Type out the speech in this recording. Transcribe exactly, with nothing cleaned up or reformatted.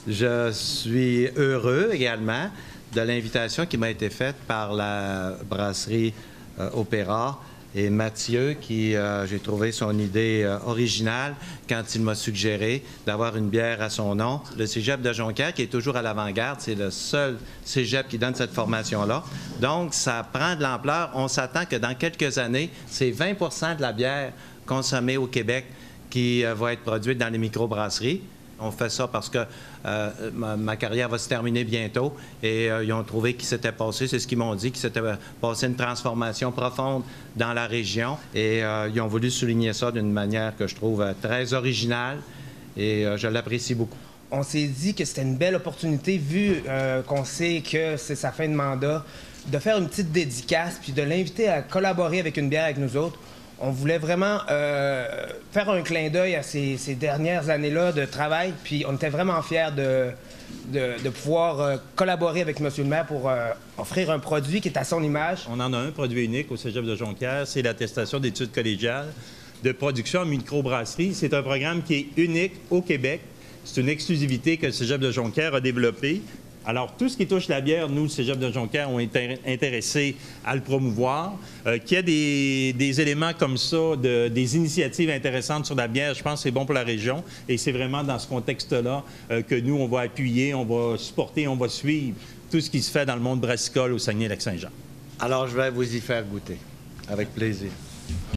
Je suis heureux également de l'invitation qui m'a été faite par la brasserie euh, Opéra et Mathieu, qui, euh, j'ai trouvé son idée euh, originale quand il m'a suggéré d'avoir une bière à son nom. Le cégep de Jonquière, qui est toujours à l'avant-garde, c'est le seul cégep qui donne cette formation-là. Donc, ça prend de l'ampleur. On s'attend que dans quelques années, c'est vingt pour cent de la bière consommée au Québec qui euh, va être produite dans les microbrasseries. On fait ça parce que euh, ma, ma carrière va se terminer bientôt et euh, ils ont trouvé qu'il s'était passé, c'est ce qu'ils m'ont dit, qu'il s'était passé une transformation profonde dans la région et euh, ils ont voulu souligner ça d'une manière que je trouve euh, très originale et euh, je l'apprécie beaucoup. On s'est dit que c'était une belle opportunité, vu euh, qu'on sait que c'est sa fin de mandat, de faire une petite dédicace puis de l'inviter à collaborer avec une bière avec nous autres. On voulait vraiment euh, faire un clin d'œil à ces, ces dernières années-là de travail, puis on était vraiment fiers de, de, de pouvoir euh, collaborer avec M. le maire pour euh, offrir un produit qui est à son image. On en a un produit unique au cégep de Jonquière, c'est l'attestation d'études collégiales de production en microbrasserie. C'est un programme qui est unique au Québec. C'est une exclusivité que le cégep de Jonquière a développée. Alors, tout ce qui touche la bière, nous, le cégep de Jonquière, on est intéressés à le promouvoir. Euh, qu'il y a des, des éléments comme ça, de, des initiatives intéressantes sur la bière, je pense que c'est bon pour la région. Et c'est vraiment dans ce contexte-là euh, que nous, on va appuyer, on va supporter, on va suivre tout ce qui se fait dans le monde brassicole au Saguenay-Lac-Saint-Jean. Alors, je vais vous y faire goûter, avec plaisir.